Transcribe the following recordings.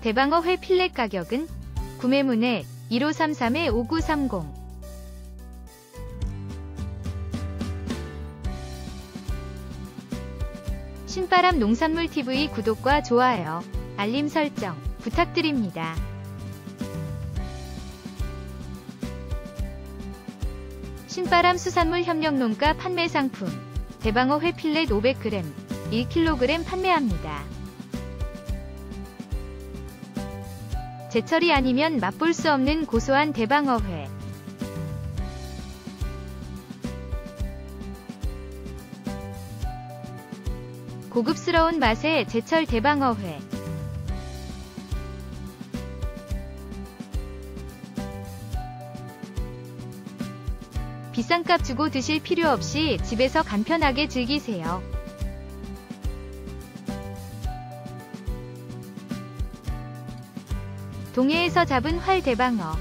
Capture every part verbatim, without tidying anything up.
대방어 회 필렛 가격은 구매문의 일오삼삼 오구삼공. 신바람 농산물티비 구독과 좋아요, 알림 설정 부탁드립니다. 신바람 수산물 협력농가 판매 상품 대방어 회 필렛 오백 그램 일 킬로그램 판매합니다. 제철이 아니면 맛볼 수 없는 고소한 대방어 회. 고급스러운 맛의 제철 대방어 회. 비싼 값 주고 드실 필요 없이 집에서 간편하게 즐기세요. 동해에서 잡은 활 대방어.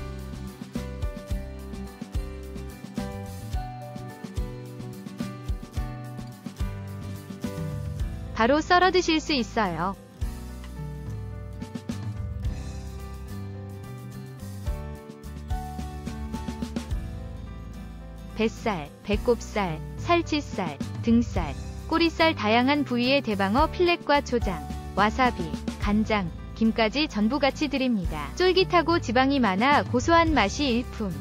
바로 썰어 드실 수 있어요. 뱃살, 배꼽살, 살치살, 등살, 꼬리살 다양한 부위의 대방어 필렛과 초장, 와사비, 간장, 김까지 전부 같이 드립니다. 쫄깃하고 지방이 많아 고소한 맛이 일품.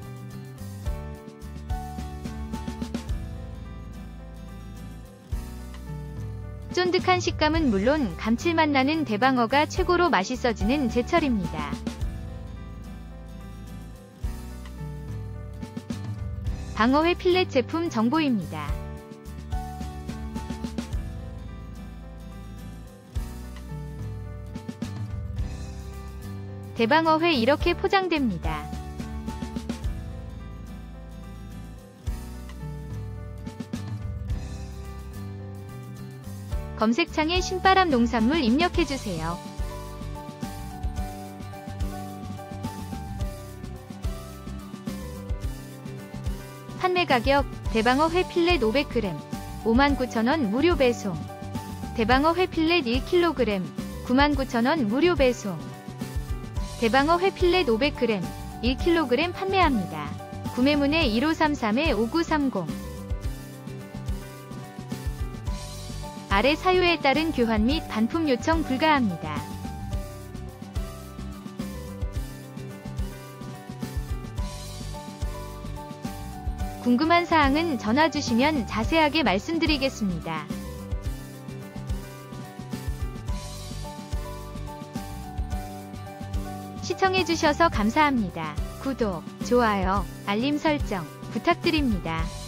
쫀득한 식감은 물론 감칠맛 나는 대방어가 최고로 맛있어지는 제철입니다. 방어회 필렛 제품 정보입니다. 대방어회 이렇게 포장됩니다. 검색창에 신바람 농산물 입력해주세요. 판매 가격 대방어 회 필렛 오백 그램 오만 구천 원 무료 배송. 대방어 회 필렛 일 킬로그램 구만 구천 원 무료 배송. 대방어 회 필렛 오백 그램 일 킬로그램 판매합니다. 구매문의 일오삼삼 오구삼공. 아래 사유에 따른 교환 및 반품 요청 불가합니다. 궁금한 사항은 전화 주시면 자세하게 말씀드리겠습니다. 시청해주셔서 감사합니다. 구독, 좋아요, 알림 설정 부탁드립니다.